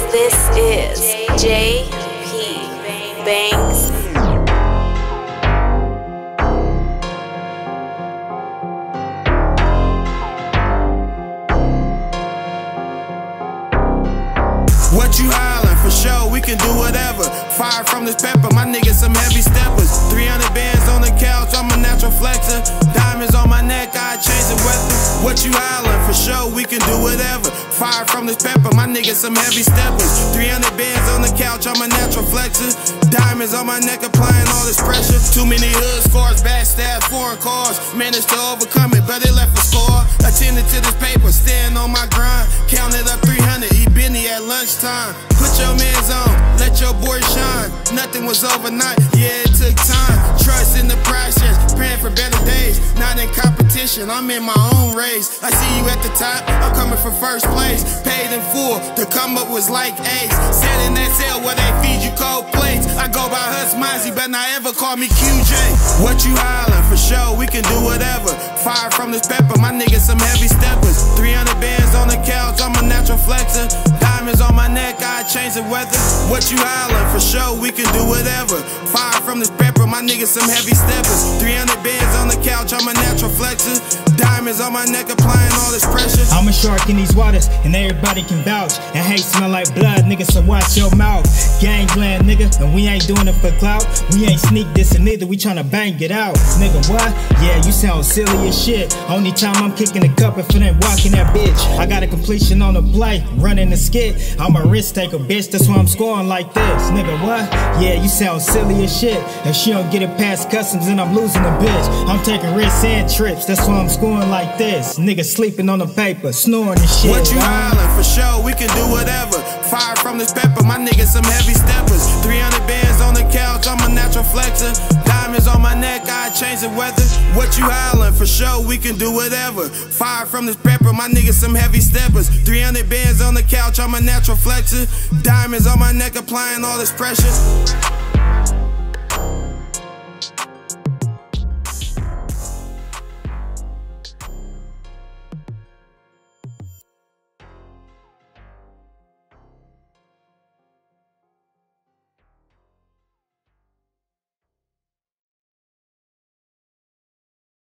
This is JP Banks. What you hollin'? For sure, we can do whatever. Fire from this pepper, my niggas some heavy steppers. 300 bands on the couch, I'm a natural flexer. Diamonds on my neck, I change the weather. What you hollin'? For sure, we can do whatever. Fire from this pepper, my niggas some heavy steppers. 300 bands on the couch, I'm a natural flexer. Diamonds on my neck, applying all this pressure. Too many hood scores, backstab, foreign cars. Managed to overcome it, but it left a score. Attended to this paper, staying on my grind. Counted up 300, eat Benny at lunchtime. Put your mans on, let your boy shine. Nothing was overnight, yeah, it took time. Trust in the process, praying for better days. Not in competition, I'm in my own race. I see you at the top, I'm coming for first place. Paid in full, the come up was like Ace. Sat in that cell where they feed you cold plates. I go by Hus Mozzie, but not ever call me QJ. What you hollin'? For sure, we can do whatever. Fire from this pepper, my niggas some heavy steppers. 300 bands on the couch, I'm a natural flexer. Diamonds on my neck, I change the weather. What you hollin'? For sure, we can do whatever. Fire from this pepper, my niggas some heavy steppers. 300 bands on the couch, I'm a natural flexer. Diamonds on my neck, applying all this pressure. I'm a shark in these waters, and everybody can vouch. And hate smell like blood, nigga, so watch your mouth. Gangland, nigga, and we ain't doing it for clout. We ain't sneak dissing neither, we tryna bang it out. Nigga, what? Yeah, you sound silly as shit. Only time I'm kicking the cup if it ain't walking that bitch. I got a completion on the play, running the skit. I'm a risk taker, bitch, that's why I'm scoring like this. Nigga, what? Yeah, you sound silly as shit. If she don't get it past customs, then I'm losing the bitch. I'm taking risks and trips, that's why I'm scoring like this. Nigga sleeping on the paper, snoring and shit. What you hollin'? For sure, we can do whatever. Fire from this pepper, my niggas some heavy steppers. 300 bands on the couch, I'm a natural flexer. Diamonds on my neck, I change the weather. What you hollin'? For sure, we can do whatever. Fire from this pepper, my niggas some heavy steppers. 300 bands on the couch, I'm a natural flexer. Diamonds on my neck, applying all this pressure.